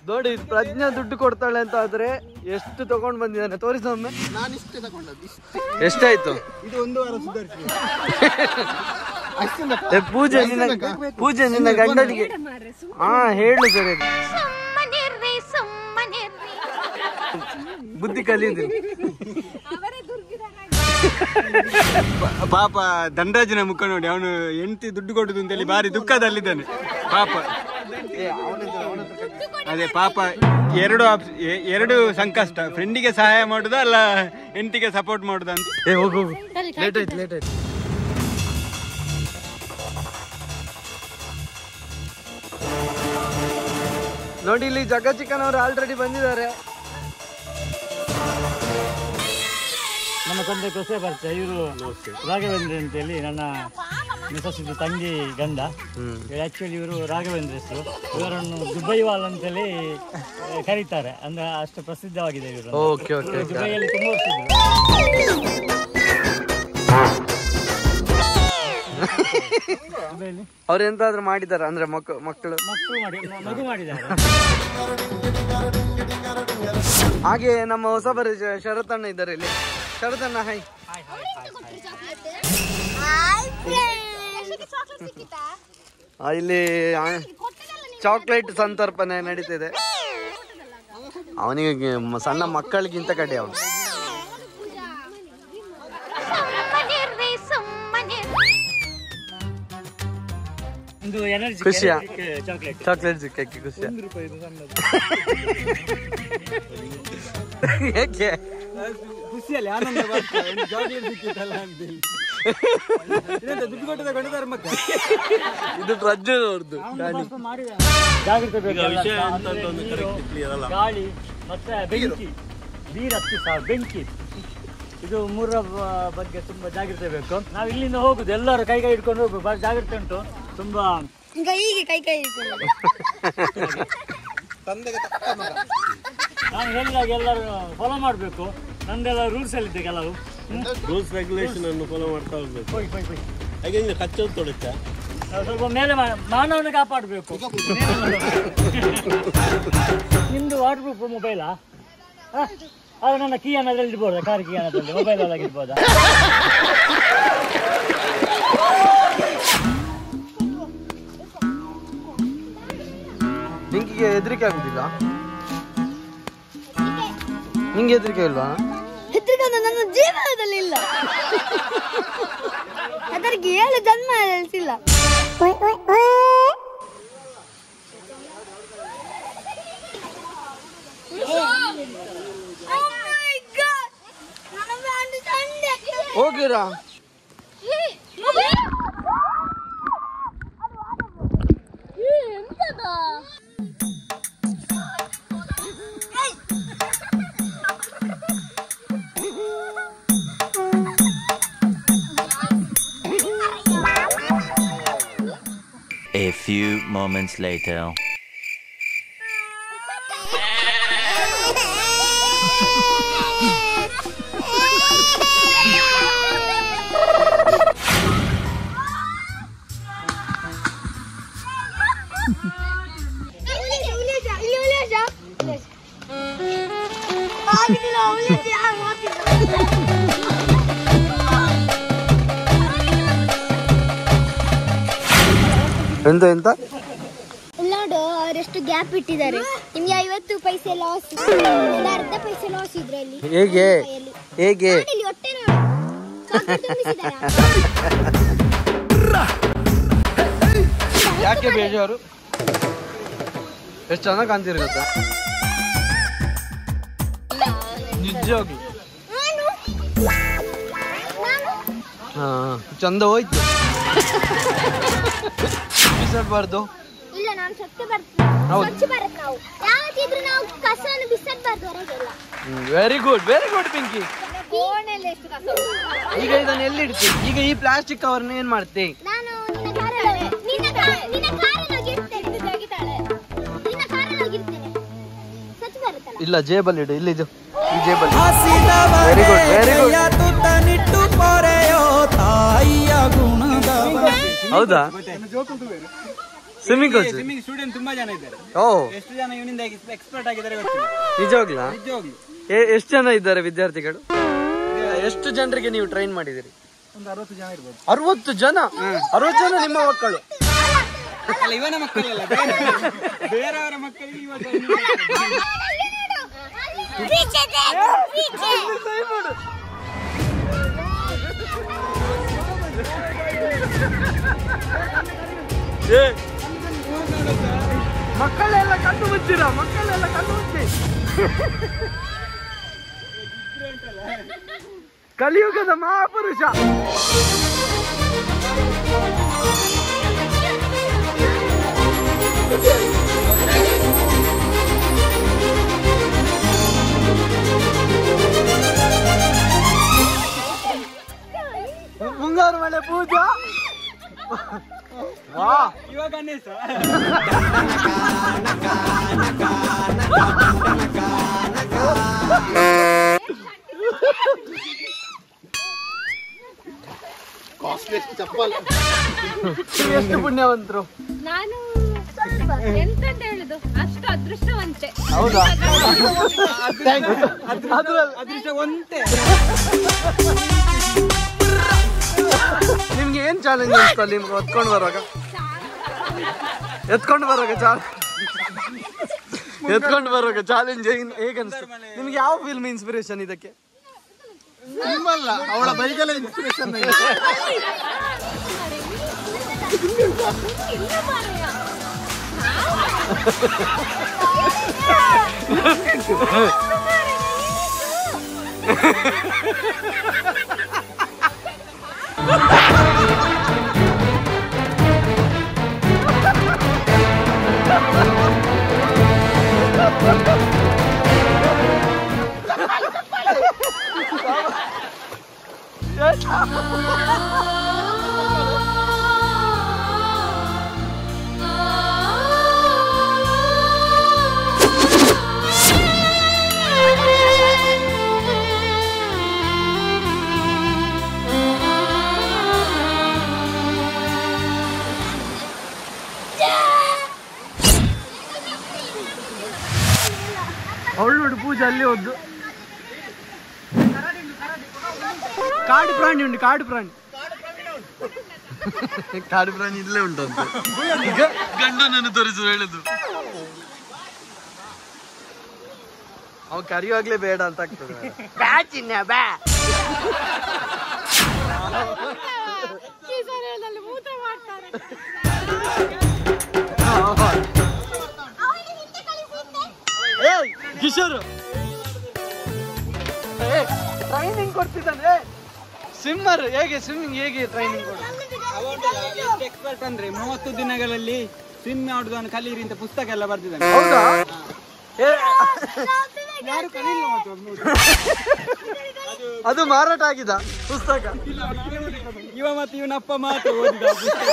ನೋಡಿ ಪ್ರಜ್ಞಾ ದುಡ್ಡು ಕೊಡ್ತಾಳೆ ಅಂತ ಆದ್ರೆ ಎಷ್ಟು ತಗೊಂಡ್ ಬಂದಿದ್ದಾನೆ ತೋರಿಸ ಒಮ್ಮೆ. ನಾನು ಇಷ್ಟೇ ತಗೊಂಡದ್ದು. ಎಷ್ಟಾಯ್ತು? ಇದು 1 ವಾರ ಸುಧಾರಿಸಿ. ಪೂಜೆ ನಿನ್ನ ಗಂಡನಿಗೆ ಹೇಳು ಸರಿ ಬುದ್ಧಿ ಕಲಿಯುದು. ಪಾಪ ದಂಡರಾಜನ ಮುಖ ನೋಡಿ, ಅವನು ಹೆಂಡತಿ ದುಡ್ಡು ಕೊಡುದು ಅಂತೇಳಿ ಬಾರಿ ದುಃಖದಲ್ಲಿದ್ದಾನೆ ಪಾಪ. ಅದೇ ಪಾಪ ಎರಡು ಸಂಕಷ್ಟ, ಫ್ರೆಂಡಿಗೆ ಸಹಾಯ ಮಾಡುದಾ ಅಲ್ಲ ಹೆಂಡತಿಗೆ ಸಪೋರ್ಟ್ ಮಾಡುದಾ ಅಂತ. ಹೋಗು ಲೇಟ್ ಆಯ್ತು. ನೋಡಿ ಇಲ್ಲಿ ಜಗಚಿಕನ್ ಅವರು ಆಲ್ರೆಡಿ ಬಂದಿದ್ದಾರೆ. ನಮ್ಮ ತಂದೆ ಕೊಸೆ ಪರಿಚಯ, ಇವರು ರಾಘವೇಂದ್ರ ಅಂತೇಳಿ ನನ್ನ ಮಿಸಸ್ಸಿದ್ದು ತಂಗಿ ಗಂಡ. ಆಕ್ಚುಲಿ ಇವರು ರಾಘವೇಂದ್ರ ಹೆಸರು. ಇವರನ್ನು ದುಬೈವಾಲ್ ಅಂತೇಳಿ ಕರೀತಾರೆ, ಅಂದ್ರೆ ಅಷ್ಟು ಪ್ರಸಿದ್ಧವಾಗಿದೆ ಇವರು. ದುಬೈಯಲ್ಲಿ ತುಂಬ ವರ್ಷ ಅವ್ರು ಎಂತಾದ್ರೂ ಮಾಡಿದಾರ ಅಂದ್ರೆ ಮಕ್ಕಳು ಮಗು ಮಾಡಿದ್ದಾರೆ. ಹಾಗೆ ನಮ್ಮ ಹೊಸಬರ ಶರತಣ್ಣ ಇದ್ದಾರೆ ಇಲ್ಲಿ. ಶರತಣ್ಣ ಹೈ. ಇಲ್ಲಿ ಚಾಕ್ಲೇಟ್ ಸಂತರ್ಪಣೆ ನಡೀತಿದೆ. ಅವನಿಗೆ ಸಣ್ಣ ಮಕ್ಕಳಿಗಿಂತ ಕಡೆ ಅವನು. ಖುಷಿಯಾ? ಚಾಕ್ಲೇಟ್ ಸಿಕ್ಕಿ ಖುಷಿಯಾ? ಏಕೆ ಖುಷಿಯಲ್ಲಿ ಆನಂದ ಚಾಕ್ಲೇಟ್ ಸಿಕ್ಕಿತ್ತಲ್ಲ ಅಂತೇಳಿ. ಇದು ಪ್ರಜ್ವಲ್ ಜಾಗ್ರತೆ ಗಾಳಿ ಮತ್ತೆ ಬೆಂಕಿ, ನೀರು ಹತ್ತಿ ಬೆಂಕಿ, ಇದು ಮೂರರ ಬಗ್ಗೆ ತುಂಬಾ ಜಾಗ್ರತೆ ಬೇಕು. ನಾವು ಇಲ್ಲಿಂದ ಹೋಗುದು, ಎಲ್ಲರೂ ಕೈ ಹಿಡ್ಕೊಂಡು ಹೋಗ್ಬೇಕು, ಬಾರಿ ಜಾಗ್ರತೆ ಉಂಟು ತುಂಬಾ. ನಾನು ಹೇಳಿದಾಗ ಎಲ್ಲರೂ ಫಾಲೋ ಮಾಡಬೇಕು. ನಂದೆಲ್ಲ ರೂಲ್ಸ್ ಅಲ್ಲಿದ್ದೆ, ಕೆಲವು ರೂಲ್ಸ್ ರೆಗ್ಯುಲೇಷನ್ ಅನ್ನು ಫಾಲೋ ಮಾಡ್ತಾ ಹೋಗ್ಬೇಕು. ಹಾಗೆ ಕಚ್ಚೋದು ತೊಡುತ್ತೆ, ಸ್ವಲ್ಪ ಮೇಲೆ ಮಾನವನ ಕಾಪಾಡಬೇಕು. ನಿಮ್ದು ವಾಟರ್ ಪ್ರೂಫ್ ಮೊಬೈಲಾ? ಅದು ನನ್ನ ಕೀ ಅನ್ನೋದ್ರಲ್ಲಿ ಇಡ್ಬೋದಾ? ಕಾರ್ ಕೀ ಅನ್ನೋದ್ರಲ್ಲಿ ಮೊಬೈಲ್ ಒಳಗೆ ಇಡ್ಬೋದಾ? ನಿಂಗೆ ಹೆದರಿಕೆ ಆಗುದಿಲ್ಲ? ನಿಂಗೆ ಹೆದರಿಕೆ ಇಲ್ವಾ? ಹೆದರಿಕೆ ನನ್ನ ಜೀವನದಲ್ಲಿ ಇಲ್ಲ. ಅದಕ್ಕೆ 7 ಜನ್ಮ ಇಲ್ಲ. ಹೋಗಿರಾ? A few moments later. ಎಂತ ನೋಡು, ಅವರೆಷ್ಟು ಗ್ಯಾಪ್ ಇಟ್ಟಿದ್ದಾರೆ. ನಿಮ್ಗೆ 50 ಪೈಸೆ ಲಾಸ್, ಅರ್ಧ ಪೈಸೆ ಲಾಸ್ ಇದ್ರಲ್ಲಿ. ಹೇಗೆ ಹೇಗೆ ಹೊಟ್ಟೆ ತುಂಬಿಸಿದಾರ. ಯಾಕೆ ಬೇಜಾರು? ಎಷ್ಟು ಚೆನ್ನಾಗಿ ಕಾಣ್ತೀರಿ ಗೊತ್ತಾ? ನಿಜವಾಗ್ಲು ಚಂದ ಹೋಯ್ತು. ಬಿಸಾಡಬಾರ್ದು. ಇಲ್ಲ, ನಾನು ಸ್ವಚ್ಛ ಭಾರತ್ ನಾವು ಯಾವತ್ತಿದ್ರು ನಾವು ಕಸವನ್ನು ಬಿಸಾಡಬಾರ್ದು ಹೊರಗೆಲ್ಲ. Very good Pinky. ಈಗ ಇದನ್ನ ಎಲ್ಲಿ ಇಡ್ತಿ? ಈಗ ಈ ಪ್ಲಾಸ್ಟಿಕ್ ಕವರ್ನ ಏನ್ ಮಾಡ್ತಿ? ನಾನು ನಿನ್ನ ಕಾರಲ್ಲಿ ಇರ್ತೇನೆ. ಸ್ವಚ್ಛ ಭಾರತ್ ಅಲ್ಲ? ಇಲ್ಲ, ಜೇಬಲ್ಲಿ ಇಡು. ಇಲ್ಲಿದು ಈ ಜೇಬಲ್ಲಿ. Very good. ಹೌದಾ? ಸ್ವಿಮ್ಮಿಂಗ್ ಕೋಚ್ ಸ್ವಿಮ್ಮಿಂಗ್ ಸ್ಟೂಡೆಂಟ್ ತುಂಬಾ ಜನ ಇದ್ದಾರೆ. ಓ ಎಷ್ಟು ಜನ ಇವನಿಂದ ಎಕ್ಸ್ಪರ್ಟ್ ಆಗಿದ್ದಾರೆ ಗೊತ್ತಿಲ್ಲ. ನಿಜವಾಗ್ಲಾ? ನಿಜವಾಗ್ಲು ಎಷ್ಟು ಜನ ಇದ್ದಾರೆ ವಿದ್ಯಾರ್ಥಿಗಳು? ಎಷ್ಟು ಜನರಿಗೆ ನೀವು ಟ್ರೈನ್ ಮಾಡಿದಿರಿ? ಒಂದು 60 ಜನ ಇರ್ಬೋದು. 60 ಜನ? 60 ಜನ ನಿಮ್ಮ ಮಕ್ಕಳು? ಅಲ್ಲ, ಇವನ ಮಕ್ಕಳಲ್ಲ, ಬೇರೆಯವರ ಮಕ್ಕಳಿಗೆ ಇವತ್ತು ಮಕ್ಕಳೆಲ್ಲ ಕಣ್ಣು ಮುಚ್ಚಿರ, ಮಕ್ಕಳೆಲ್ಲ ಕಣ್ಣು ಮುಚ್ಚಿ. ಕಲಿಯುಗದ ಮಹಾಪುರುಷ. ಮುಂಗಾರು ಮಳೆ ಪೂಜಾ. ಇವಾಗ ಗಣೇಶ ಚಪ್ಪಲ್. ಎಷ್ಟು ಪುಣ್ಯವಂತರು. ನಾನು ಸ್ವಲ್ಪ ಎಂತಂತ ಹೇಳುದು, ಅಷ್ಟು ಅದೃಷ್ಟವಂತೆ. ಹೌದಾ? ಅದೃಷ್ಟ ಒಂದೇ. ನಿಮ್ಗೆ ಏನ್ ಚಾಲೆಂಜ್ ಅನ್ಸ್ತಾ ನಿಮ್ಗೆ ಎತ್ಕೊಂಡು ಬರುವಾಗ ಚಾಲೆಂಜ್ ಹೇಗೆ ಅನ್ಸ್ತು ನಿಮ್ಗೆ? ಯಾವ ಫಿಲ್ಮ್ ಇನ್ಸ್ಪಿರೇಷನ್ ಇದಕ್ಕೆ? ನಿಮ್ಮಲ್ಲ, ಅವಳ ಬೈಕಲ್ಲೇ ಇನ್ಸ್ಪಿರೇಷನ್. ಅವಳು ನೋಡು ಪೂಜೆ ಅಲ್ಲಿ ಹೋದ್ದು. ಕಾಡು ಪ್ರಾಣಿ ಉಂಟು, ಕಾಡು ಪ್ರಾಣಿ ಇಲ್ಲೇ ಉಂಟಂತೆ. ಗಂಡನನ್ನು ತೋರಿಸು ಹೇಳುದು. ಅವ ಕರಿಯುವಾಗ್ಲೇ ಬೇಡ ಅಂತ ಆಗ್ತದೆ. ಕಿಶೋರ್ ಟ್ರೈನಿಂಗ್ ಕೊಡ್ತಿದ್ದಾನೆ. ಸ್ವಿಮ್ಮರ್ ಸ್ವಿಮ್ಮಿಂಗ್ ಹೇಗೆ ಟ್ರೈನಿಂಗ್ ಎಕ್ಸ್ಪರ್ಟ್ ಅಂದ್ರೆ 30 ದಿನಗಳಲ್ಲಿ ಸ್ವಿಮ್ ಮಾಡುವುದನ್ನು ಕಲೀರಿ ಅಂತ ಪುಸ್ತಕ ಎಲ್ಲ ಬರ್ತಿದ್ದಾನೆ. ಹೌದಾ? ಯಾರು ಕಲೀಲಿಲ್ಲ. ಅದು ಮಾರಾಟ ಆಗಿದ ಪುಸ್ತಕ. ಇವ ಮತ್ತೆ ಇವನಪ್ಪ ಮಾತು ಓದಿದ ಪುಸ್ತಕ.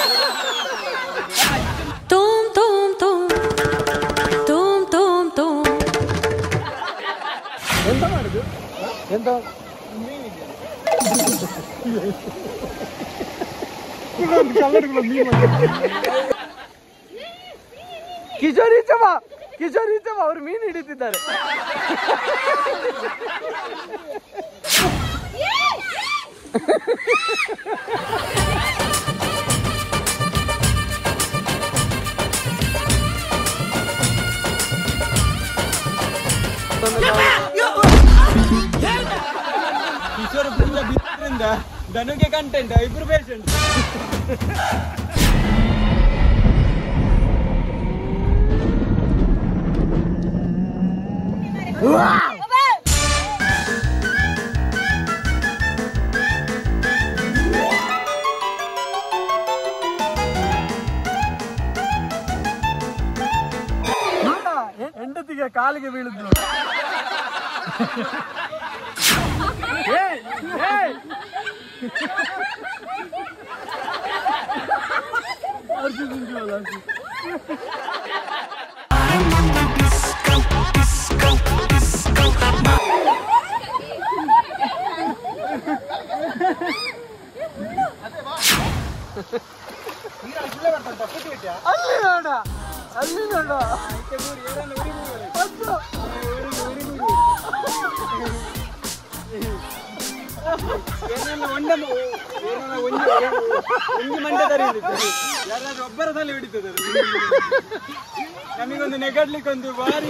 ಎಂತ ಮಾಡುದು? ಎಂತ ಕಿಶೋರಿಚವ ಅವರು ಮೀನು ಹಿಡಿತಿದ್ದಾರೆ. ಕಿಶೋರ್ ಪೂಜಾ ಬಿದ್ದರಿಂದ ಧನುಗೆ ಕಂಟೆಂಟ್, ಇಬ್ರು ಪೇಷಂಟ್. ಹೆಂಡತಿಗೆ ಕಾಲಿಗೆ ಬೀಳುದು. ಅಲ್ಲಿ ನೋಡ ಅಲ್ಲಿ ನೋಡ ಯಾರಾದ್ರೂ ಒಬ್ಬರ ತಲೆ ಹಿಡಿತದ ನಮಗೊಂದು ನೆಗಡ್ಲಿಕ್ಕೆ ಒಂದು ಬಾರಿ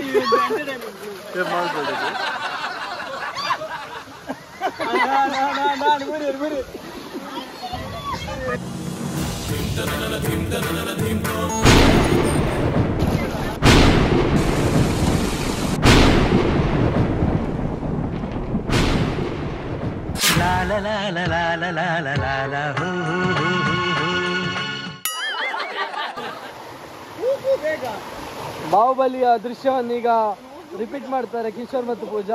ಬಾಹುಬಲಿಯ ದೃಶ್ಯವನ್ನು ಈಗ ರಿಪೀಟ್ ಮಾಡ್ತಾರೆ ಕಿಶೋರ್ ಮತ್ತು ಪೂಜಾ.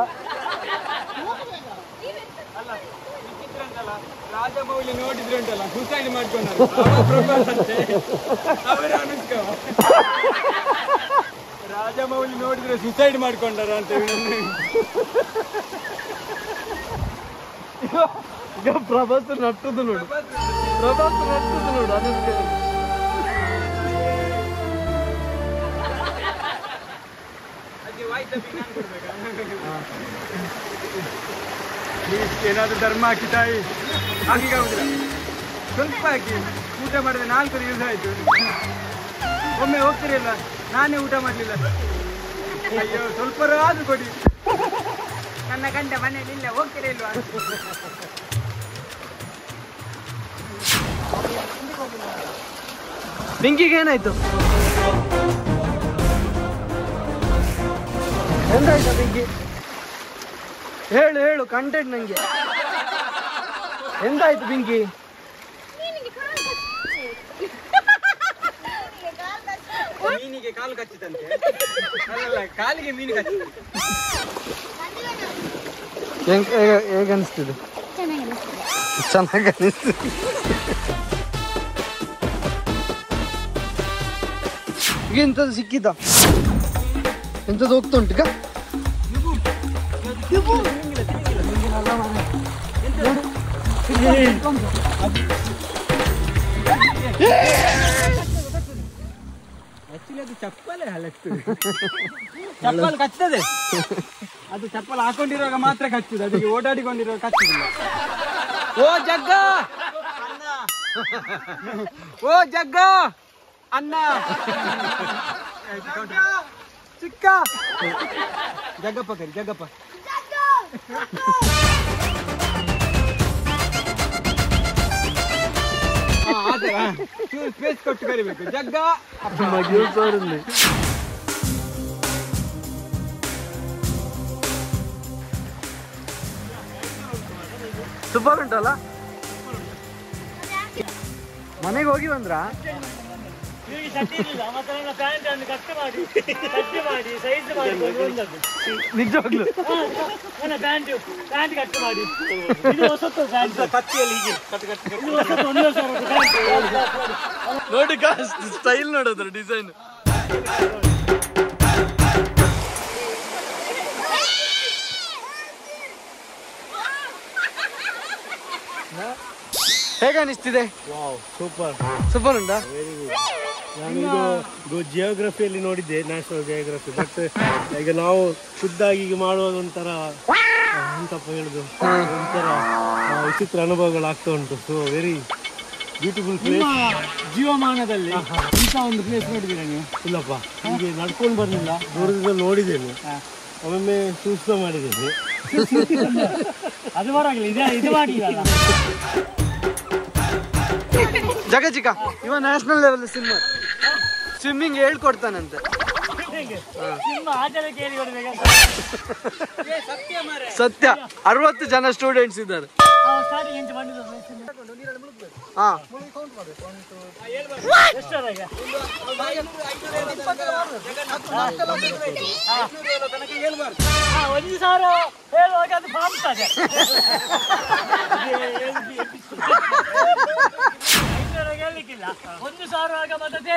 ರಾಜಮೌಳಿ ನೋಡಿದ್ರೆ ಉಂಟಲ್ಲ ಸುಸೈಡ್ ಮಾಡ್ಕೊಂಡ್ರು ರಾಜಮೌಳಿ ನೋಡಿದ್ರೆ ಸುಸೈಡ್ ಮಾಡ್ಕೊಂಡಾರ ಅಂತ ಈಗ ಪ್ರಭಾಸ್ ನಟ್ಟುದು ನೋಡು ಅದಕ್ಕೆ ಏನಾದ್ರು ಧರ್ಮ ಹಾಕಿ ತಾಯಿ ಹಾಕಿಗಾಗುದಿಲ್ಲ ಸ್ವಲ್ಪ ಹಾಕಿ ಊಟ ಮಾಡಿದ್ರೆ 4 ದಿವಸ ಆಯ್ತು. ಒಮ್ಮೆ ಹೋಗ್ತಿರಲ್ಲ ನಾನೇ ಊಟ ಮಾಡಲಿಲ್ಲ. ಅಯ್ಯೋ ಸ್ವಲ್ಪ ಆದ್ರೂ ಕೊಡಿ. ನನ್ನ ಗಂಡ ಮನೇಲಿ ಇಲ್ಲ ಹೋಗ್ತಿರಲ್ವಾ? ಬೆಂಕಿಗೆ ಏನಾಯ್ತು? ಎಂತಾಯ್ತಾ ಬೆಂಕಿ? ಹೇಳು ಕಂಟೆಂಟ್ ನಂಗೆ. ಎಂತಾಯ್ತು ಬೆಂಕಿ? ಮೀನಿಗೆ ಕಾಲು ಕಚ್ಚಿತಂತೆ. ಅಲ್ಲ ಕಾಲಿಗೆ ಮೀನು ಕಚ್ಚಿತು. ಹೇಗೆ ಅನಿಸ್ತಿದೆ? ಚೆನ್ನಾಗಿ ಅನಿಸ್ತಿದೆ. ಈಗ ಎಂಥದ್ದು ಸಿಕ್ಕಿದ? ಎಂಥದ್ದು ಹೋಗ್ತಾ ಉಂಟು ಈಗ? ಅದು ಚಪ್ಪಲೇ ಹಲಕ್ತದೆ. ಚಪ್ಪಲ್ ಕಚ್ತದೆ. ಅದು ಚಪ್ಪಲ್ ಹಾಕೊಂಡಿರುವಾಗ ಮಾತ್ರ ಕಚ್ಚುದು. ಅದಕ್ಕೆ ಓಡಾಡಿಕೊಂಡಿರುವಾಗ ಕಚ್ಚುದಿಲ್ಲ. ಓ ಜಗ್ಗ ಅನ್ನ ಚಿಕ್ಕ ಜಗ್ಗಪ್ಪ ಕರಿ ಜಗ್ಗಪ್ಪ. ಸ್ಪೇಸ್ ಕೊಟ್ಟು ಕರಿಬೇಕು. ಜಗ್ಗ ಸೂಪರ್ ಉಂಟಲ್ಲ? ಮನೆಗೆ ಹೋಗಿ ಬಂದ್ರ? ನಿಜವಾಗ್ಲು ನೋಡಿ ಸ್ಟೈಲ್ ನೋಡೋದ್ರ ಡಿಸೈನ್. ಹೇಗೆ ಅನಿಸ್ತಿದೆ? ಸೂಪರ್ ಉಂಟಾ? ನಾನು ಜಿಯೋಗ್ರಫಿಯಲ್ಲಿ ನೋಡಿದ್ದೆ, ನ್ಯಾಷನಲ್ ಜಿಯೋಗ್ರಫಿ. ಬಟ್ ಈಗ ನಾವು ಖುದ್ದಾಗಿ ಈಗ ಮಾಡುವಾಗ ಒಂಥರ ಎಂತಪ್ಪ ಹೇಳುದು, ಒಂಥರ ವಿಚಿತ್ರ ಅನುಭವಗಳಾಗ್ತಾ ಉಂಟು. So very beautiful place. ಜೀವಮಾನದಲ್ಲಿ ಇಂಥ ಒಂದು ಪ್ಲೇಸ್ ನೋಡಿದ್ದೀರಾ ನೀವು? ಇಲ್ಲಪ್ಪ, ಹೀಗೆ ನಡ್ಕೊಂಡು ಬರಲಿಲ್ಲ, ದೂರದಿಂದ ನೋಡಿದ್ದೇನೆ, ಒಮ್ಮೊಮ್ಮೆ ಸೂಕ್ಷ್ಮ ಮಾಡಿದ್ದೇನೆ. ಅದು ಬರಾಗಿಲ್ಲ, ಇದು ಮಾಡಿಲ್ಲ. ಜಗಜಿಕ ಇವ ನ್ಯಾಷನಲ್ ಲೆವೆಲ್ ಸ್ವಿಮ್ಮಿಂಗ್ ಹೇಳ್ಕೊಡ್ತಾನಂತೆ. ಸತ್ಯ 60 ಜನ ಸ್ಟೂಡೆಂಟ್ಸ್ ಇದ್ದಾರೆ. ಹಾ ಒಂದು ಸಾವಿರ ಹೇಳುವಾಗ ಅದು ಬಾಂಬ್ತದೆ. ಹೇಳಲಿಕ್ಕಿಲ್ಲ, 1,000 ಆಗ ಮತ್ತೆ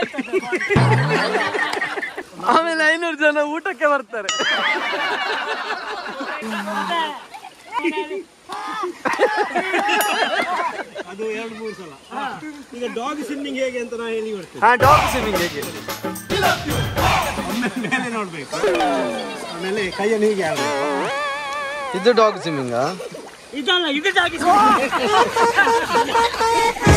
ಆಮೇಲೆ 500 ಜನ ಊಟಕ್ಕೆ ಬರ್ತಾರೆ. ಅದು 2-3 ಸಲ. ಈಗ ಡಾಗ್ ಸ್ವಿಮ್ಮಿಂಗ್ ಹೇಗೆ ಅಂತ ನಾನು ಹೇಳಿ ಕೊಡ್ತೇನೆ. ಹಾ, ಡಾಗ್ ಸ್ವಿಮ್ಮಿಂಗ್ ಹೇಗೆ? ಒಮ್ಮೆ ಮೇಲೆ ನೋಡ್ಬೇಕು, ಆಮೇಲೆ ಕೈಯನ್ನು ಹೀಗೆ ಆಡ್ಬೇಕು. ಇದು ಡಾಗ್ ಸ್ವಿಮ್ಮಿಂಗಾ? ಇದಲ್ಲ, ಇದು ಡಾಗ್ ಸ್ವಿಮ್ಮಿಂಗ್.